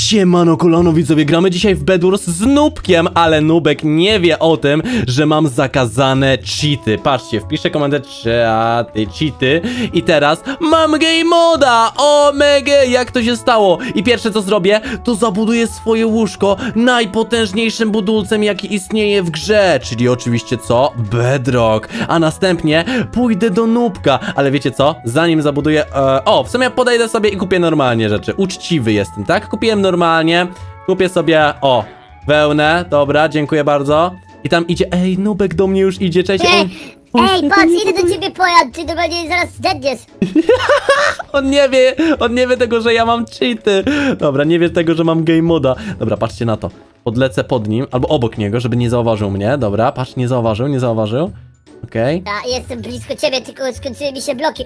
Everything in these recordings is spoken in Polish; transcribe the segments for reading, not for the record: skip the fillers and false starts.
Siemano kolano widzowie, gramy dzisiaj w Bed Wars z Nubkiem, ale Nubek nie wie o tym, że mam zakazane cheaty. Patrzcie, wpiszę komendę cheaty i teraz mam game moda. O mega, jak to się stało? I pierwsze co zrobię, to zabuduję swoje łóżko najpotężniejszym budulcem jaki istnieje w grze, czyli oczywiście co? Bedrock. A następnie pójdę do Nubka, ale wiecie co? Zanim zabuduję, w sumie podejdę sobie i kupię normalnie rzeczy. Uczciwy jestem, tak? Kupiłem normalnie, kupię sobie, wełnę, dobra, dziękuję bardzo. I tam idzie, ej, Nubek do mnie już idzie, cześć. Ej, patrz, idę do ciebie pojad, ty normalnie zaraz zdedniesz. On nie wie tego, że ja mam cheaty. Dobra, nie wie tego, że mam game moda. Dobra, patrzcie na to. Podlecę pod nim, albo obok niego, żeby nie zauważył mnie. Dobra, patrz, nie zauważył. Okej. Ja jestem blisko ciebie, tylko skończyły mi się bloki.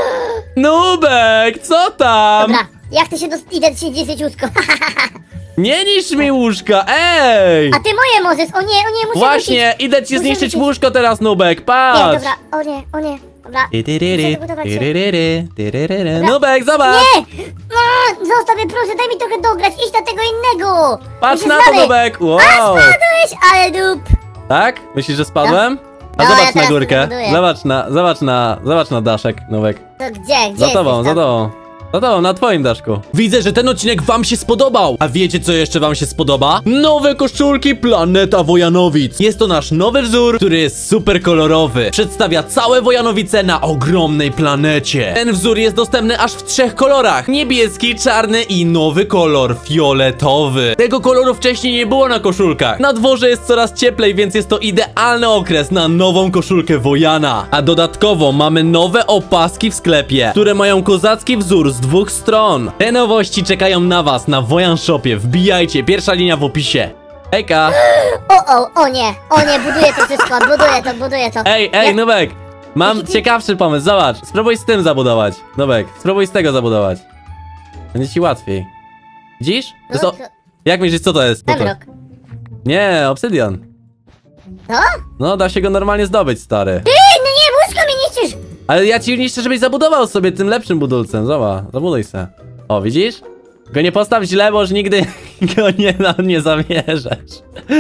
Nubek, co tam? Dobra, jak ty się idę ci niszczyć łóżko. Nie niszcz mi łóżka, ej! A ty moje możesz, o nie, muszę Właśnie, wrócić. idę ci Muszę zniszczyć wrócić. łóżko teraz, Nubek, Nie, patrz! dobra, o nie, dobra. Muszę zabudować się. Nubek, zobacz! Nie! Zostaw mnie, proszę, daj mi trochę dograć, idź na tego innego! Patrz My się na to, znamy. Nubek! Wow! A, spadłeś, ale dup! Tak? Myślisz, że spadłem? A No, zobacz ja na teraz górkę. buduję. Zobacz na daszek, Nubek. To gdzie Za tobą, jesteś tam? Za tobą, na twoim daszku. Widzę, że ten odcinek wam się spodobał. A wiecie, co jeszcze wam się spodoba? Nowe koszulki Planeta Wojanowic. Jest to nasz nowy wzór, który jest super kolorowy. Przedstawia całe Wojanowice na ogromnej planecie. Ten wzór jest dostępny aż w 3 kolorach. Niebieski, czarny i nowy kolor fioletowy. Tego koloru wcześniej nie było na koszulkach. Na dworze jest coraz cieplej, więc jest to idealny okres na nową koszulkę Wojana. A dodatkowo mamy nowe opaski w sklepie, które mają kozacki wzór z 2 stron. Te nowości czekają na was na Wojan Shopie. Wbijajcie, pierwsza linia w opisie. Hejka! O nie, buduję to wszystko, buduję to. Ej, Nubek! Mam ciekawszy pomysł, zobacz. Spróbuj z tym zabudować. Nubek, spróbuj z tego zabudować. Będzie ci łatwiej. Widzisz? To jest Jak myślisz, co to jest? Bedrock. Nie, obsydian. Co? No, da się go normalnie zdobyć, stary. No nie, łóżko mi niszczysz! Ale ja ci niszczę, żebyś zabudował sobie tym lepszym budulcem. Zobacz, zabuduj se. O, widzisz? Go nie postaw źle, bo już nigdy go nie zamierzesz.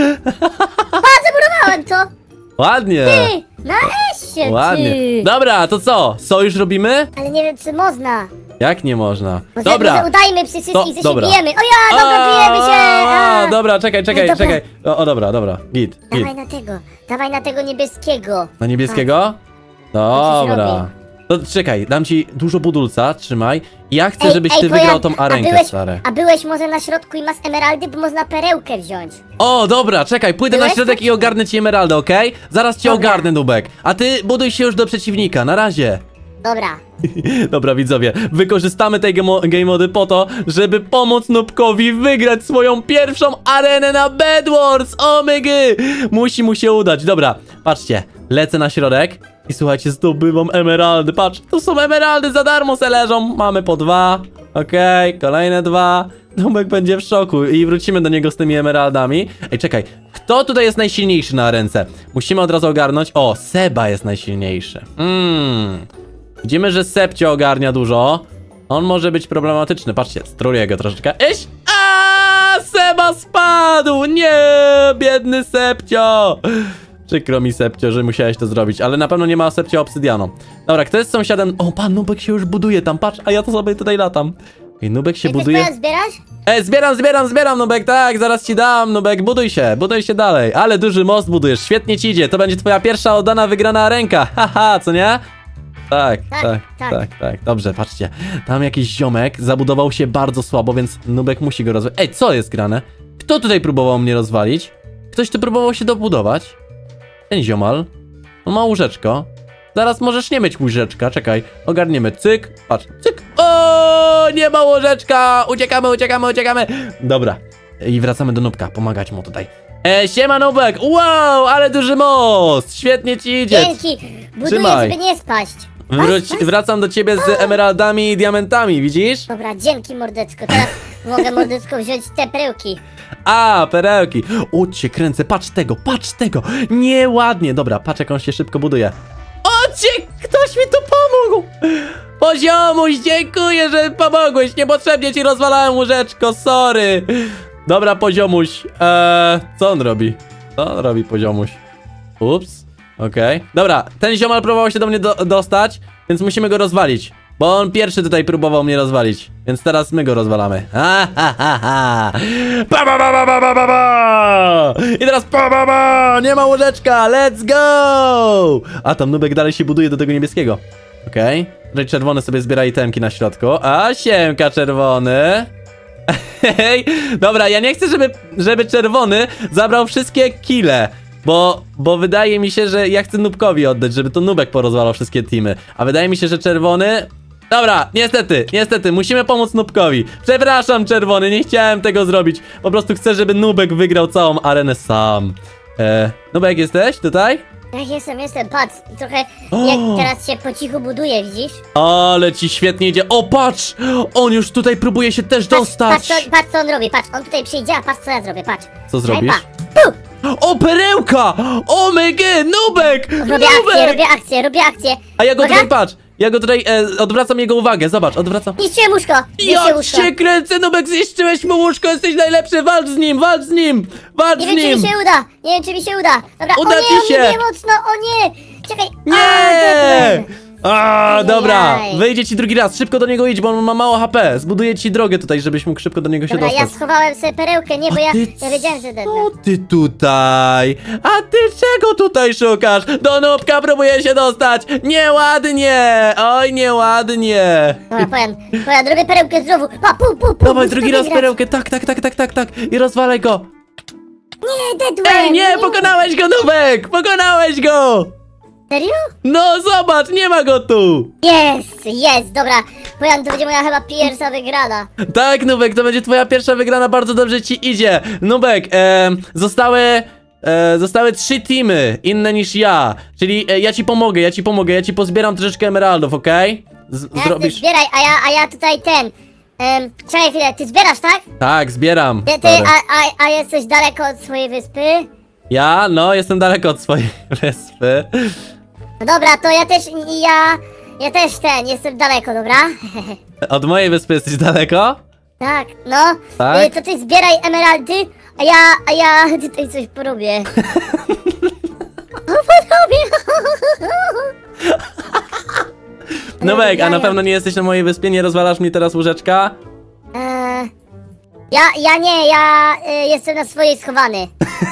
Zabudowałem to! Ładnie. Ty, nareszcie, Ładnie. ty! Dobra, to co? Sojusz robimy? Ale nie wiem, czy można. Jak nie można? Może Dobra. udajmy przy wszystkich, że dobra. się bijemy. O ja, dobra, bijemy się! Dobra, czekaj. Dobra. Dobra. Git. Dawaj na tego niebieskiego. Na niebieskiego? To coś Dobra. robi. To czekaj, dam ci dużo budulca, trzymaj. Ja chcę, żebyś ty bo wygrał tą arenkę, stary. A byłeś może na środku i masz emeraldy, bo można perełkę wziąć. O, dobra, czekaj, pójdę na Byłeś środek tam? i ogarnę ci emeraldę, okej? Zaraz cię Dobra. ogarnę, Nubek. A ty buduj się już do przeciwnika, na razie. Dobra. Dobra, widzowie, wykorzystamy tej game mody po to, żeby pomóc Nubkowi wygrać swoją pierwszą arenę na Bed Wars. O mygy! Musi mu się udać. Dobra, patrzcie, lecę na środek i słuchajcie, zdobywam emeraldy. Patrz, tu są emeraldy, za darmo se leżą. Mamy po 2. Okej, kolejne 2. Nubek będzie w szoku i wrócimy do niego z tymi emeraldami. Ej, czekaj, kto tutaj jest najsilniejszy na arence? Musimy od razu ogarnąć. O, Seba jest najsilniejszy. Widzimy, że Sepcio ogarnia dużo. On może być problematyczny. Patrzcie, struję go troszeczkę. Seba spadł! Nie, biedny Sepcio! Przykro mi, Sepcio, że musiałeś to zrobić, ale na pewno nie ma Sepcio obsydianu. Dobra, kto jest sąsiadem? O, pan Nubek się już buduje tam, patrz, a ja to sobie tutaj latam. I Nubek się buduje. Ty zbierasz? Zbieram, Nubek, tak, zaraz ci dam, Nubek, buduj się dalej. Ale duży most budujesz, świetnie ci idzie, to będzie twoja pierwsza oddana wygrana ręka. Haha, co nie? Tak. Dobrze, patrzcie. Tam jakiś ziomek zabudował się bardzo słabo, więc Nubek musi go rozwalić. Ej, co jest grane? Kto tutaj próbował mnie rozwalić? Ktoś tu próbował się dobudować? Ten ziomal. On ma łóżeczko. Zaraz możesz nie mieć łóżeczka, czekaj. Ogarniemy, cyk, patrz, cyk. O, nie ma łożeczka. Uciekamy. Dobra. I wracamy do Nubka, pomagać mu tutaj. Siema Nubek. Wow, ale duży most. Świetnie ci idzie. Dzięki. Buduję, Trzymaj. żeby nie spaść. Wracam do ciebie z emeraldami i diamentami, widzisz? Dobra, dzięki mordecko. Teraz mogę mordecko wziąć te perełki. A, perełki. O, cię kręcę, patrz tego. Nieładnie. Dobra, patrz jak on się szybko buduje. O, ktoś mi tu pomógł. Poziomuś, dziękuję, że pomogłeś. Niepotrzebnie ci rozwalałem łóżeczko, sorry. Dobra, Poziomuś. Co on robi? Co on robi, Poziomuś? Ups. Okej. Dobra, ten ziomal próbował się do mnie dostać, więc musimy go rozwalić. Bo on pierwszy tutaj próbował mnie rozwalić. Więc teraz my go rozwalamy. Ha, ha, ha, ha. Pa, pa, pa, pa, pa, pa, pa. I teraz pa, pa, pa. Nie ma łożeczka, let's go. A tam Nubek dalej się buduje do tego niebieskiego. Okej. Tutaj czerwony sobie zbiera itemki na środku. A siemka, czerwony. Hej. Dobra, ja nie chcę, żeby czerwony zabrał wszystkie kile. Bo wydaje mi się, że ja chcę Nubkowi oddać, żeby to Nubek porozwalał wszystkie teamy. A wydaje mi się, że czerwony... Dobra, niestety, musimy pomóc Nubkowi. Przepraszam, czerwony, nie chciałem tego zrobić. Po prostu chcę, żeby Nubek wygrał całą arenę sam. Nubek, jesteś tutaj? Tak, jestem, patrz, trochę jak teraz się po cichu buduje, widzisz? Ale ci świetnie idzie. O, patrz! On już tutaj próbuje się też dostać. Patrz co on robi, patrz, on tutaj przyjdzie, a patrz co ja zrobię, patrz. Co zrobisz? Puh! O, perełka! O, mega, Nubek! Robię akcję. A ja go tutaj, patrz, odwracam jego uwagę, zobacz, odwracam. Niszczyłem łóżko, Ja cię kręcę, Nubek, zniszczyłeś mu łóżko, jesteś najlepszy, walcz z nim! Nie wiem, czy mi się uda, Dobra, Uda o ci nie, się. on mnie mocno, o nie! Czekaj, Nie! Dobra, Ajajaj. wyjdzie ci drugi raz, szybko do niego idź, bo on ma mało HP. Zbuduję ci drogę tutaj, żebyś mógł szybko do niego się Dobra, ja dostać. schowałem sobie perełkę, nie, bo ja wiedziałem, że Co ty tutaj? A ty czego tutaj szukasz? Do Nubka próbuję się dostać! Nieładnie! Oj, nieładnie! Dobra, powiem, robię perełkę znowu. Pa, pu. Dawaj drugi raz perełkę, tak. I rozwalaj go! Nie, dedłem. Ej, nie, pokonałeś go, Nubek! Pokonałeś go! Serio? No zobacz, nie ma go tu! Jest, dobra. Powiem, to będzie moja chyba pierwsza wygrana. Tak, Nubek, to będzie twoja pierwsza wygrana, bardzo dobrze ci idzie. Nubek, zostały 3 teamy, inne niż ja. Czyli ja ci pomogę, ja ci pozbieram troszeczkę emeraldów, okej? Ty zbieraj, a ja tutaj czekaj chwilę, ty zbierasz, tak? Tak, zbieram. Ty, stary. a jesteś daleko od swojej wyspy? Ja? No, jestem daleko od swojej wyspy. No dobra, to ja też jestem daleko, dobra? Od mojej wyspy jesteś daleko? Tak, no. Tak? To ty zbieraj emeraldy, a ja tutaj coś porobię. Nubek, a na pewno nie jesteś na mojej wyspie, nie rozwalasz mi teraz łóżeczka? Ja jestem na swojej schowany.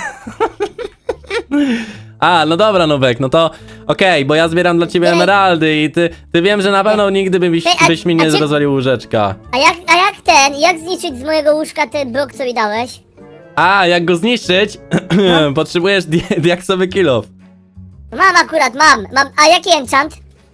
A, no dobra, Nubek, no to okej, bo ja zbieram dla ciebie emeraldy i ty wiem, że na pewno nigdy byś mi nie rozwalił łóżeczka. Jak zniszczyć z mojego łóżka ten blok, co mi dałeś? A, jak go zniszczyć? Potrzebujesz diaksowy kill off. Mam, a jaki enchant?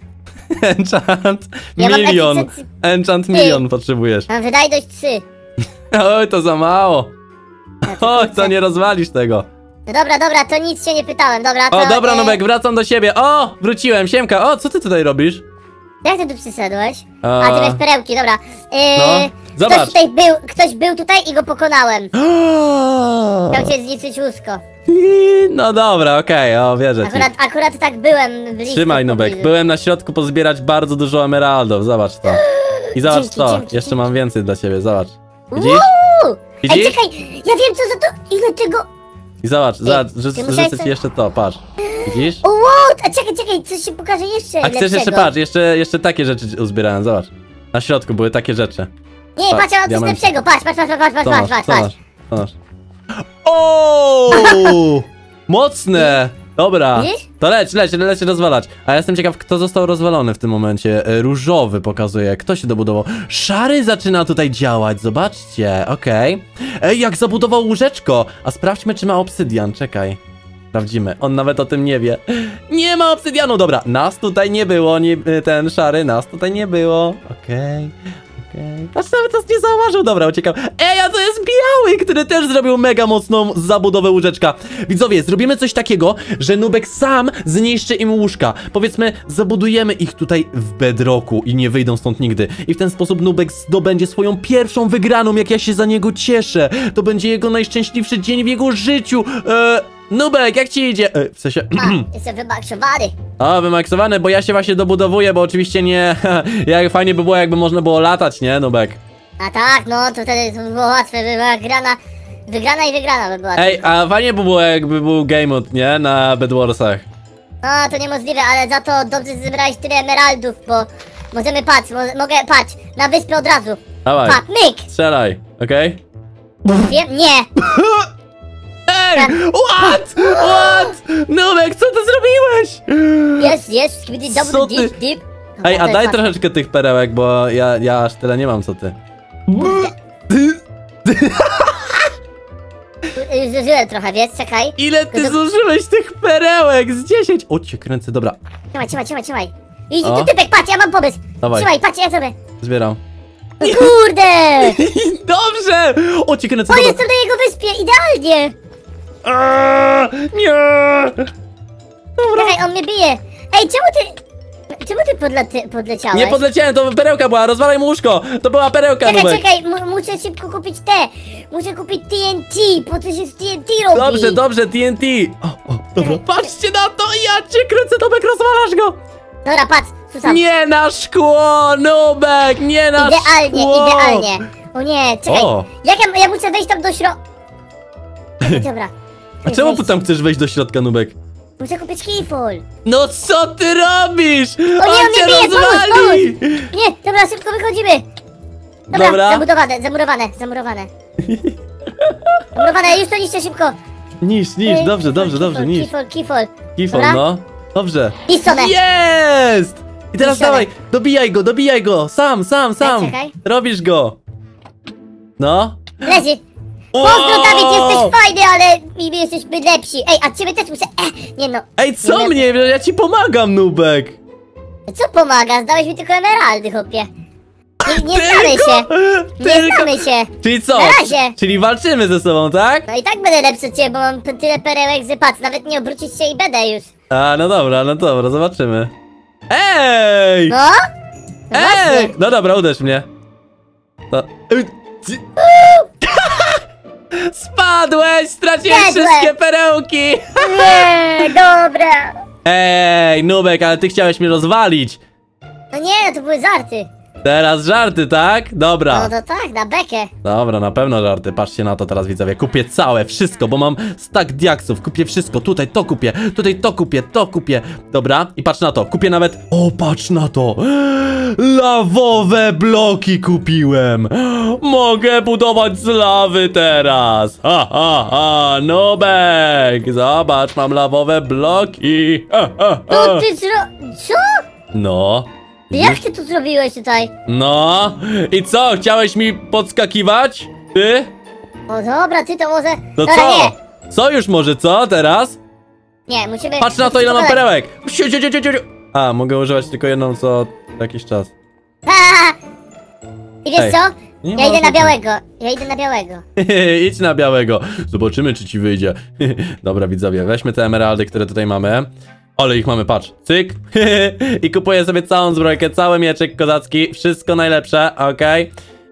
Enchant Ja mam milion. epicency- Enchant milion potrzebujesz. Mam wydaj dość 3. Oj, to za mało. Oj, to nie rozwalisz tego. No dobra, to nic się nie pytałem, dobra, to... O, dobra, Nubek, wracam do siebie. O, wróciłem, siemka. O, co ty tutaj robisz? Jak ty tu przyszedłeś? A, ty masz perełki, dobra. No, zobacz. Ktoś był tutaj i go pokonałem. Chciał cię zniszczyć łóżko. No dobra, okej, o, wierzę ci. Akurat tak byłem blisko. Trzymaj, Nubek, byłem na środku pozbierać bardzo dużo emeraldów, zobacz to. I zobacz Dzięki, jeszcze mam więcej dla ciebie, zobacz. Widzisz? Uuu! Widzisz? Ej, czekaj, ja wiem co za to, ile tego... I zobacz, musiałeś rzucę ci jeszcze to, patrz. Widzisz? O, wow, a czekaj, coś się pokaże jeszcze A chcesz jeszcze, lepszego. patrz, jeszcze takie rzeczy uzbierałem, zobacz. Na środku były takie rzeczy. Nie, patrz, ja mam coś diamenty. lepszego, patrz. Co masz? O! Mocne! Dobra, Widzisz? to leć rozwalać. A ja jestem ciekaw, kto został rozwalony w tym momencie. Różowy pokazuje, kto się dobudował. Szary zaczyna tutaj działać, zobaczcie, okej. Ej, jak zabudował łóżeczko. A sprawdźmy, czy ma obsydian, czekaj. Sprawdzimy, on nawet o tym nie wie. Nie ma obsydianu, dobra, nas tutaj nie było, ten szary, nas tutaj nie było. Okej. Patrz, nawet nas nie zauważył, dobra, uciekał. Ej, a to jest biały, który też zrobił mega mocną zabudowę łóżeczka. Widzowie, zrobimy coś takiego, że Nubek sam zniszczy im łóżka. Powiedzmy, zabudujemy ich tutaj w bedrocku i nie wyjdą stąd nigdy. I w ten sposób Nubek zdobędzie swoją pierwszą wygraną, jak ja się za niego cieszę. To będzie jego najszczęśliwszy dzień w jego życiu. Nubek, jak ci idzie? W sensie... Jestem wymaksowany. O, wymaksowany, bo ja się właśnie dobudowuję, bo oczywiście nie... Jak fajnie by było, jakby można było latać, nie, Nubek? A tak, no to wtedy to by było łatwe, by była wygrana i wygrana by była. Ej, a fajnie by było, jakby był game mode, nie? Na Bedwarsach. No to niemożliwe, ale za to dobrze zebrałeś tyle emeraldów, bo możemy, patrz, mogę, patrz, na wyspę od razu. Dawaj, Patrz, myk! strzelaj, okej? Wiem? Nie! Ej, what? What? Nubek, co ty zrobiłeś? Jest, skibidi Co double ty? dip. Ej, No, a to daj jest troszeczkę tych perełek, bo ja aż tyle nie mam, co ty. Już zużyłem trochę, wiesz, czekaj. Ile ty To- zużyłeś tych perełek? Z 10! O, cię kręcę, dobra. Trzymaj. Idź O. tu typek, patrz, ja mam pomysł. Dawaj. Trzymaj, patrz, ja sobie. Zbieram. No kurde! Dobrze! O, cię kręcę, O, dobra. jestem na jego wyspie, idealnie! Nie! Dobra. Czekaj, on mnie bije. Ej, czemu ty podleciałeś? Nie podleciałem, to perełka była, rozwalaj mu łóżko! To była perełka, Nubek. Czekaj, muszę szybko kupić muszę kupić TNT, po co się z TNT robi? Dobrze, TNT! O, dobra, patrzcie na to, ja cię kręcę, Nubek, rozwalasz go! Dobra, patrz, susam. Nie na szkło, Nubek, nie na szkło! Idealnie. O nie, czekaj, O. jak ja muszę wejść tam do środka. Dobra. A czemu tam chcesz wejść do środka, Nubek? Muszę kupić keyfall. No co ty robisz? O nie, On on cię mnie bije, rozwali! Nie, dobra, szybko wychodzimy. Dobra. Zamurowane. Zamurowane, już to niszczę szybko. Niż, dobrze, niż. Keyfall. Kifon, Dobra. no. Dobrze. Niszczone. Jest! I teraz Niszczone. dawaj, dobijaj go, sam. Czekaj. Robisz go. No. Leży. O! Pozdro, Dawid, jesteś fajny, ale my jesteśmy lepsi. Ej, a ciebie też muszę... nie no. Ej, co Nie, mnie? Ja ci pomagam, Nubek. Co pomaga? Zdałeś mi tylko emeraldy, chłopie. Nie znamy się. Nie znamy się. Czyli co? Na razie. Czyli walczymy ze sobą, tak? No i tak będę lepszy od ciebie, bo mam tyle perełek, że patrz, nawet nie obrócić się i będę już. A, no dobra, zobaczymy. Ej! No? No Ej! właśnie. No dobra, uderz mnie. To... Spadłeś! Straciłeś Zjadłem. wszystkie perełki! Nie, dobra. Ej, Nubek, ale ty chciałeś mnie rozwalić. No nie, to były żarty. Teraz żarty, tak? Dobra. No to tak, na bekę. Dobra, na pewno żarty. Patrzcie na to teraz, widzowie. Kupię całe, wszystko, bo mam stack diaksów. Kupię wszystko. Tutaj to kupię, to kupię. Dobra, i patrz na to. Kupię nawet... O, patrz na to. Lawowe bloki kupiłem. Mogę budować z lawy teraz. Ha, Nubek. Zobacz, mam lawowe bloki. No ty co? No. Jak ty to zrobiłeś tutaj? No. I co, chciałeś mi podskakiwać? Ty? O dobra, ty to może... No Dobra, co? nie. Co już może, co teraz? Nie, musimy... Patrz na to, ile mam musimy perełek! A, mogę używać tylko jedną co jakiś czas. Ha! I wiesz Ej, co? nie Ja idę można na tak. białego. Idź na białego. Zobaczymy, czy ci wyjdzie. Dobra, widzowie, weźmy te emeraldy, które tutaj mamy. Ale ich mamy, patrz. Cyk. I kupuję sobie całą zbrojkę, cały mieczek kozacki. Wszystko najlepsze, okej.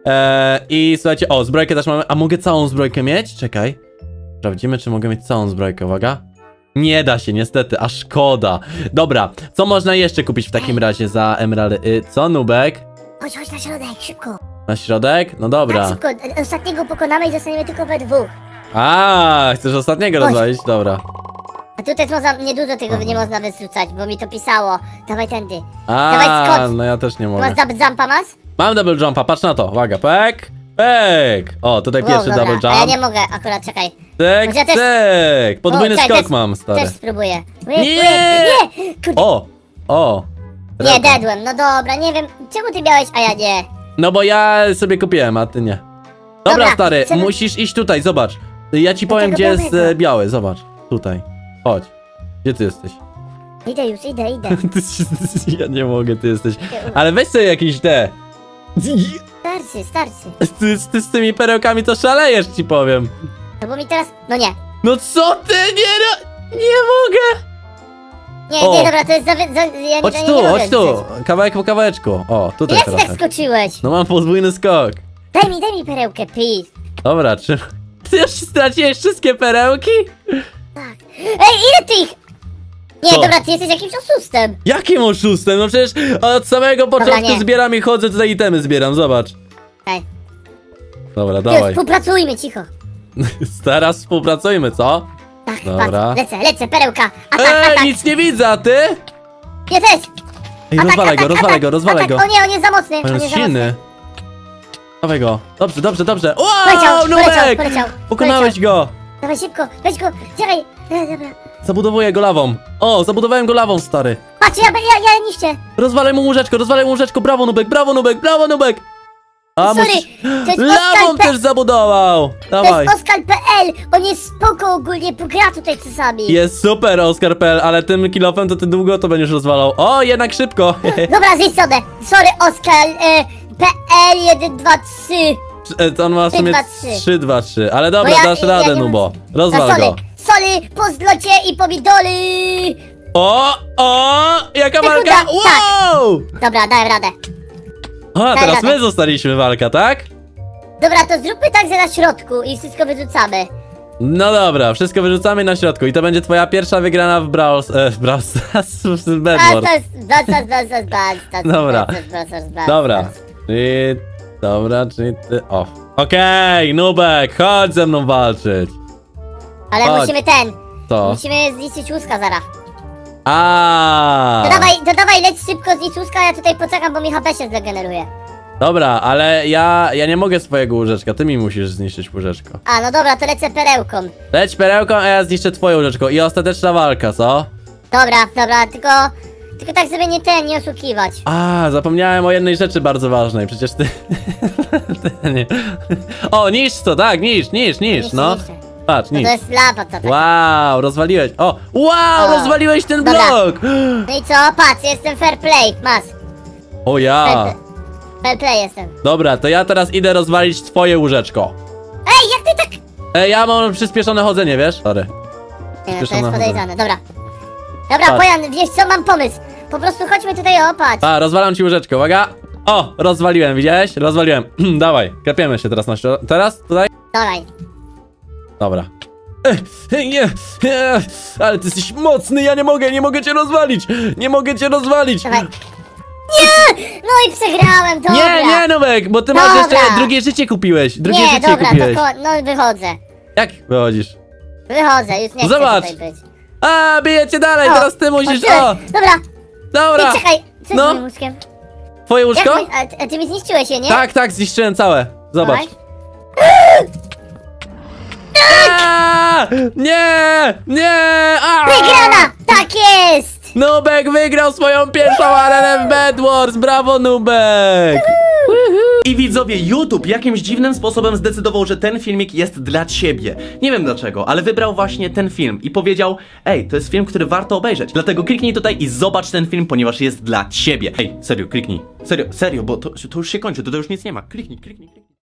I słuchajcie, o, zbrojkę też mamy. A mogę całą zbrojkę mieć? Czekaj. Sprawdzimy, czy mogę mieć całą zbrojkę, uwaga. Nie da się, niestety, a szkoda. Dobra, co można jeszcze kupić w takim razie za emeraldy? Co, Nubek? Chodź na środek, szybko. Na środek? No Tak, dobra. szybko. Ostatniego pokonamy i zostaniemy tylko we dwóch. A, chcesz ostatniego Chodź. rozwalić? Dobra. A tu też można, niedużo tego nie można wyrzucać, bo mi to pisało. Dawaj tędy. Dawaj, A, skocz. no ja też nie mogę. Masz double jumpa, masz? Mam double jumpa, patrz na to, uwaga, pek. O, tutaj Wow, pierwszy dobra. double A ja jump. nie mogę, akurat, czekaj. Cyk, Może ja też- cyk. Podwójny O, czekaj, skok też- mam, stary. Też spróbuję. Nie! Kurde. O. Nie, Drewno. dedłem, no dobra, nie wiem, czemu ty miałeś, a ja nie? No bo ja sobie kupiłem, a ty nie. Dobra, Dobra, stary, chcemy- musisz iść tutaj, zobacz. Ja ci powiem, tego gdzie jest białego. biały, zobacz. Tutaj. Chodź. Gdzie ty jesteś? Idę już, idę. Ja nie mogę, ty jesteś. Ale weź sobie jakieś te. Starczy. Ty z tymi perełkami to szalejesz, ci powiem. No bo mi teraz, no nie. No co ty? Nie mogę! Nie, O. nie, dobra, to jest ja Chodź nie tu, mogę chodź tu. wziąć. Kawałek po kawałeczku. O, tutaj Jak ty tak trochę. skoczyłeś? No mam podwójny skok. Daj mi perełkę, please. Dobra, czy... Ty już straciłeś wszystkie perełki? Tak. Ej, ile ty ich? Nie, Co? dobra, ty jesteś jakimś oszustem. Jakim oszustem? No przecież od samego początku nie. zbieram i chodzę tutaj itemy zbieram, zobacz. Ej, Dobra, już, dawaj. współpracujmy, cicho. Teraz współpracujmy, co? Tak, Dobra. patrz, lecę, perełka. Atak. Nic nie widzę, a ty? Ja też. Ej, rozwalaj go, rozwalaj go. O nie, on jest za mocny. On jest za mocny. silny. Dawaj go. Dobrze. Poleciał, Wow, Nubek! poleciał. Pokonałeś go. Dawaj szybko, weź go, czekaj. Dobra. Zabudowuję go lawą. O, zabudowałem go lawą, stary. Patrz, ja niszczę. Rozwalaj mu łóżeczko. Brawo, Nubek. A, Sorry, to jest lawą Oskar też zabudował. To Dawaj. jest Oskar.pl. On jest spoko ogólnie, pogra tutaj czasami. Jest super, Oskar.pl, ale tym kilofem to ty długo to będziesz rozwalał. O, jednak szybko. Dobra, zniszczone. Sorry, Oskar.pl 1, 2, 3. To on ma w sumie 3, 2, 3. 3, 2, 3. Ale dobra, dasz radę, nie Nubo. mam- Rozwal soli, go. Soli, po zlocie i pomidory. Jaka Sekunda, walka? tak. Wow! Dobra, dałem radę. A, teraz radę. my zostaliśmy walka, tak? Dobra, to zróbmy tak, że na środku i wszystko wyrzucamy. No dobra, wszystko wyrzucamy na środku i to będzie twoja pierwsza wygrana w Brawl Stars, w Bed Wars. Dobra. Dobra. Czyli ty... O. Okej, Nubek, chodź ze mną walczyć. Ale Chodź. musimy Co? musimy zniszczyć łuska zaraz. A. To dawaj, leć szybko zniszcz łuska, a ja tutaj poczekam, bo mi HP się zregeneruje. Dobra, ale ja nie mogę swojego łóżeczka, ty mi musisz zniszczyć łóżeczko. A, no dobra, to lecę perełką. Leć perełką, a ja zniszczę twoje łóżeczko i ostateczna walka, co? Dobra, tylko tak sobie nie oszukiwać. A, zapomniałem o jednej rzeczy bardzo ważnej, przecież ty... ty nie... O, niszcz to, tak, niszcz, no. Niszczę. Patrz, No niszcz. to jest lawa, to tak. Wow, rozwaliłeś. Wow, rozwaliłeś ten Dobra. blok! No i co, patrz, jestem fair play, masz. O ja. Fair play jestem. Dobra, to ja teraz idę rozwalić twoje łóżeczko. Ej, jak ty tak... Ja mam przyspieszone chodzenie, wiesz? Sorry. Nie, to jest Przyspieszone podejrzane, dobra. Dobra, Patrz. Bojan, wiesz co, mam pomysł. Po prostu chodźmy tutaj, patrz. A, rozwalam ci łóżeczko, uwaga. O, rozwaliłem, widziałeś? Rozwaliłem. Dawaj, klepiemy się teraz na środek. Teraz? Tutaj? Dawaj. Dobra. Nie, ale ty jesteś mocny, ja nie mogę cię rozwalić. Nie mogę cię rozwalić. Dawaj. Nie! No i przegrałem, dobra. Nie, Nubek, bo ty masz Dobra. jeszcze drugie życie kupiłeś. Drugie Nie, życie dobra, kupiłeś. no wychodzę. Jak wychodzisz? Wychodzę, już nie Zobacz. chcę tutaj być. A, bijecie dalej, O, teraz ty musisz. O, Dobra, dobra. ty czekaj, co No. z moim łóżkiem? Twoje łóżko? A ty mi zniszczyłeś je, nie? Tak, zniszczyłem całe. Zobacz. Dawaj. A, nie! A! Wygrana! Tak jest! Nubek wygrał swoją pierwszą arenę w Bed Wars. Brawo, Nubek! I widzowie, YouTube jakimś dziwnym sposobem zdecydował, że ten filmik jest dla ciebie. Nie wiem dlaczego, ale wybrał właśnie ten film i powiedział: ej, to jest film, który warto obejrzeć. Dlatego kliknij tutaj i zobacz ten film, ponieważ jest dla ciebie. Ej, serio, kliknij. Serio, bo to już się kończy, to już nic nie ma. Kliknij.